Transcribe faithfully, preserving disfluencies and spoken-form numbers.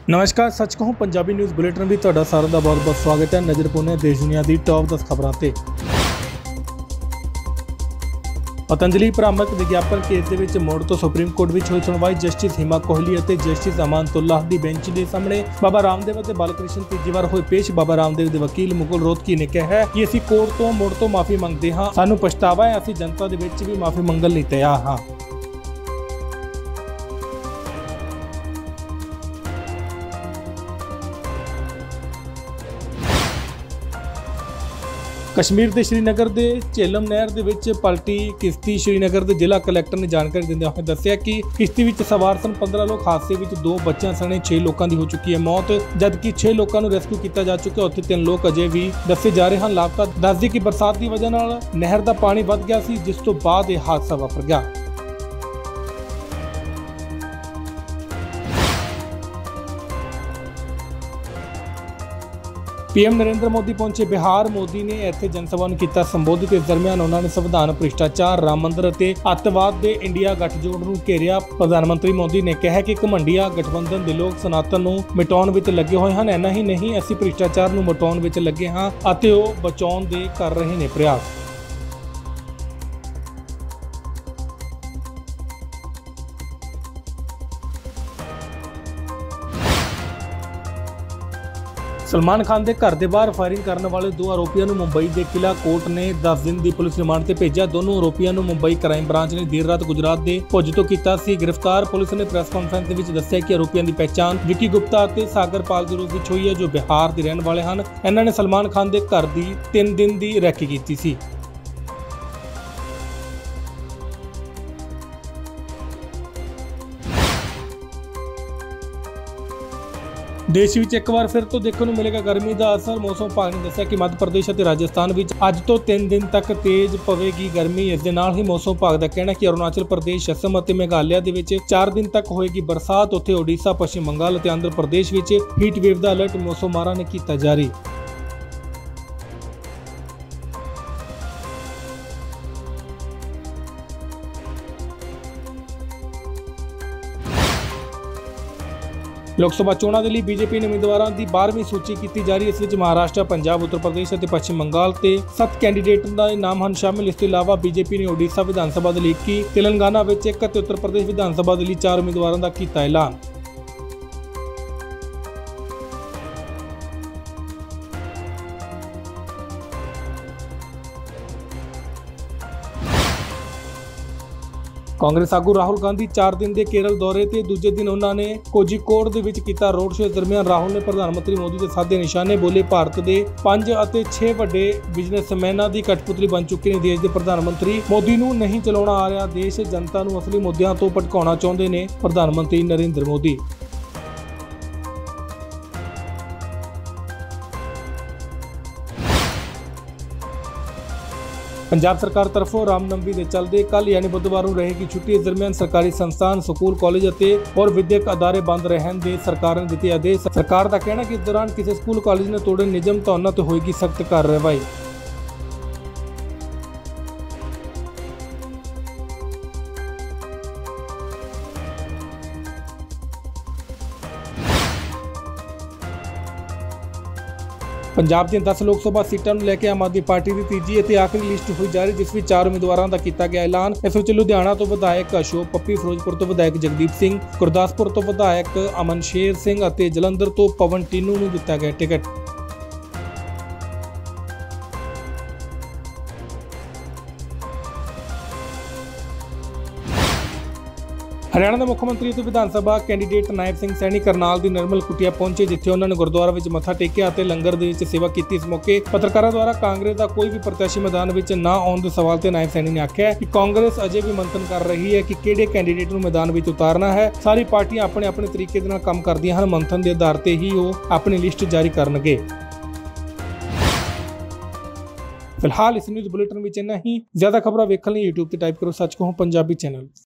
नमस्कार, सच कहूं Punjabi news bulletin भी तुहाडा साਰਿਆਂ ਦਾ बहुत बहुत स्वागत है। नज़र पाउने देश दुनिया की टॉप दस खबरों ते। पतंजलि भ्रामक विज्ञापन केस दे विच मुड़ तो सुप्रीम कोर्ट विच होई सुनवाई। जस्टिस हिमा कोहली और जस्टिस अमानतुल्लाह दी बेंच के सामने बाबा रामदेव और बालकृष्ण तीजी बार होए पेश। बाबा रामदेव के वकील मुकुल रोहतगी ने कहा है कि असीं कोर्ट तो मुड़ तो माफ़ी मंगते हाँ, सानू पछतावा है, असीं जनता दे विच भी माफ़ी मंगण लई तैयार हाँ। कश्मीर के श्रीनगर के झेलम नहर दे विच पलटी किश्ती। श्रीनगर के जिला कलैक्टर ने जानकारी देंदे होए दस्सिया कि किश्ती विच सवार सन पंद्रह लोग। हादसे विच दो बच्चों सने छे लोगों की हो चुकी है मौत, जबकि छे लोगों को रेस्क्यू किया जा चुका है। उत्थे तीन लोग अजे भी दस्से जा रहे हैं लापता। दस दी कि बरसात की वजह नाल नहर का पानी वध गया सी, जिस तो बाद यह हादसा वापर गया। पीएम नरेंद्र मोदी पहुंचे बिहार। मोदी ने इत्थे जनसभा नूं कीता संबोधित। इस दरमियान उन्होंने संविधान, भ्रिष्टाचार, राम मंदिर और अतवाद के इंडिया गठजोड़ नूं घेरिया। प्रधानमंत्री मोदी ने कहा कि घमंडिया गठबंधन के लोग सनातन नूं मिटाउण विच लगे हुए हैं। इन्ना ही नहीं, असीं भ्रिष्टाचार नूं मिटाउण विच लगे हाँ अते ओह बचाउण दे कर रहे ने प्रयास। सलमान खान के घर के बाहर फायरिंग करने वाले दो आरोपियों को मुंबई के किला कोर्ट ने दस दिन की पुलिस रिमांड से भेजा। दोनों आरोपियों को मुंबई क्राइम ब्रांच ने देर रात गुजरात के भुज तो किया सी गिरफ्तार। पुलिस ने प्रेस कॉन्फ्रेंस में दस्सिया कि आरोपियों की पहचान विकी गुप्ता और सागर पाल के रूप में हुई है, जो बिहार के रहने वाले हैं। इन्होंने सलमान खान के घर की तीन दिन की रैकी की सी। देश में एक बार फिर तो देखने को मिलेगा गर्मी का असर। मौसम विभाग ने दस्सिया कि मध्य प्रदेश और राजस्थान में अज तो तीन दिन तक तेज पवेगी गर्मी। इस दे नाल ही मौसम विभाग का कहना है कि अरुणाचल प्रदेश, असम और मेघालय के विच चार दिन तक होएगी बरसात। उत्थे ओडिशा, पश्चिम बंगाल और आंध्र प्रदेश में हीट वेव का अलर्ट मौसम माहरां ने किया जारी। लोक सभा चोणों के लिए बीजेपी ने उम्मीदवारों की बारहवीं सूची की जारी। इस विच महाराष्ट्र, पंजाब, उत्तर प्रदेश और पश्चिम बंगाल के सत्त कैंडीडेटों का नाम हैं शामिल। इसके अलावा बीजेपी ने ओडिशा विधान सभा के लिए इक्की, तेलंगाना में एक और उत्तर प्रदेश विधान सभा के लिए चार उम्मीदवारों का किया ऐलान। कांग्रेस आगू राहुल गांधी चार दिन के केरल दौरे ते दूजे दिन उन्होंने कोझिकोड दे विच कीता रोड शो। इस दरमियान राहुल ने प्रधानमंत्री मोदी के साधे निशाने बोले। भारत के पांच अते छे वड्डे बिजनेसमैनां दी कठपुतली बन चुके हैं देश के प्रधानमंत्री। मोदी नूं नहीं चलाउणा आ रहा देश, जनता नूं असली मुद्दों तो भटकाउणा चाहुंदे ने प्रधानमंत्री नरेंद्र मोदी। पंजाब सरकार तरफों रामनवमी के चलते कल यानी बुधवार को रहेगी छुट्टी। इस दरमियान सरकारी संस्थान, स्कूल, कॉलेज और विद्यक अदारे बंद रहने के सरकार ने दिए आदेश। सरकार का कहना है कि इस दौरान किसी स्कूल कॉलेज ने तोड़े नियम तो उन्हां ते होएगी सख्त कार्रवाई। पंजाब दी दस लोक सभा सीटां नूं लैके आम आदमी पार्टी की तीजी और आखिरी लिस्ट हुई जारी, जिस में चार उम्मीदवारों का किया गया ऐलान। इस विच लुधियाना तो विधायक अशोक पप्पी, फिरोजपुर तो विधायक जगदीप सिंह, गुरदासपुर तो विधायक अमन शेर सिंह और जलंधर तो पवन टीनू नूं दिता गया टिकट। हरियाणा के मुख्यमंत्री तो विधान सभा कैंडीडेट नायब सिंह सैनी करनाल की निर्मल कुटिया पहुंचे, जिथे उन्होंने गुरुद्वारा में मत्था टेकिया और लंगर दे विच सेवा की। इस मौके पत्रकारों द्वारा कांग्रेस का कोई भी प्रत्याशी मैदान में न आने के सवाल से नायब सैनी ने आख्या कि कांग्रेस अजे भी मंथन कर रही है कि किहड़े कैंडीडेट को मैदान में उतारना है। सारी पार्टियां अपने अपने तरीके दे नाल काम करदियां हन, मंथन के आधार पर ही वो अपनी लिस्ट जारी करनगे। फिलहाल इस न्यूज़ बुलेटिन में इन्ना ही। ज्यादा खबरां वेखण लई यूट्यूब पर टाइप करो सच कहूं पंजाबी चैनल।